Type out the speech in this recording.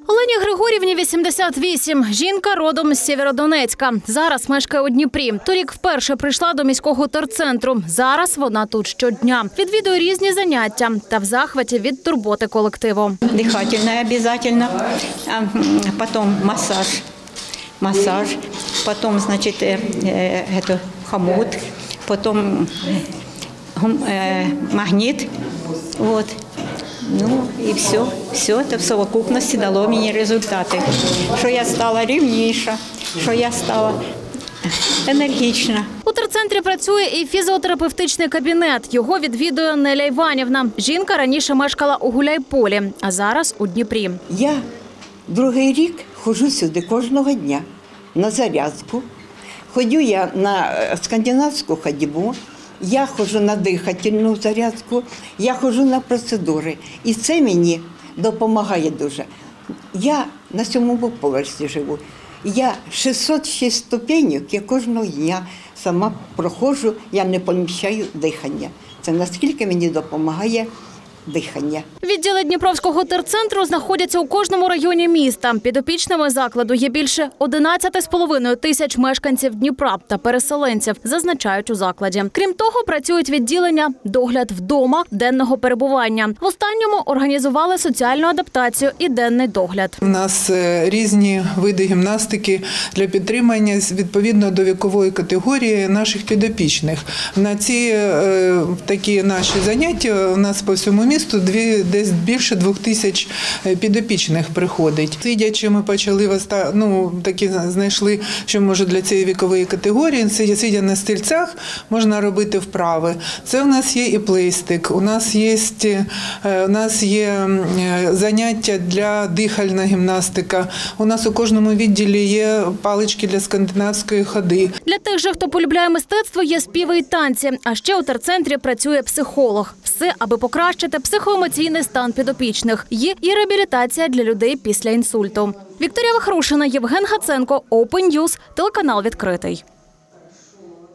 Олені Григорівні 88. Жінка родом з Сєвєродонецька. Зараз мешкає у Дніпрі. Торік вперше прийшла до міського терцентру. Зараз вона тут щодня. Відвідує різні заняття та в захваті від турботи колективу. Дихательне обов'язково, потім массаж, потім, значить, хомут, потім магніт. Вот. Ну і все це в совокупності дало мені результати. Що я стала рівніша, що я стала енергічна. У терцентрі працює і фізіотерапевтичний кабінет. Його відвідує Неля Іванівна. Жінка раніше мешкала у Гуляйполі, а зараз у Дніпрі. Я другий рік ходжу сюди кожного дня на зарядку. Ходю я на скандинавську ходьбу. Я ходжу на дихательну зарядку, я ходжу на процедури. І це мені допомагає дуже. Я на 7-му поверсі живу. Я 606 ступеньок, я кожного дня сама проходжу, я не поміщаю дихання. Це наскільки мені допомагає дихання. Відділи Дніпровського терцентру знаходяться у кожному районі міста. Підопічними закладу є більше 11,5 тисяч мешканців Дніпра та переселенців, зазначають у закладі. Крім того, працюють відділення «Догляд вдома», денного перебування. В останньому організували соціальну адаптацію і денний догляд. У нас різні види гімнастики для підтримання відповідно до вікової категорії наших підопічних. На ці такі наші заняття у нас по всьому місту десь більше 2000 підопічних приходить. Сидячи, ми почали знайшли, що може для цієї вікової категорії. Сидя на стільцях, можна робити вправи. Це у нас є і плейстик, у нас є заняття для дихальна гімнастика. У нас у кожному відділі є палички для скандинавської ходи. Для тих же, хто полюбляє мистецтво, є співи і танці. А ще у терцентрі працює психолог. Все, аби покращити психоемоційний стан підопічних. Є і реабілітація для людей після інсульту. Вікторія Вахрушина, Євген Гаценко, Open News, телеканал «Відкритий».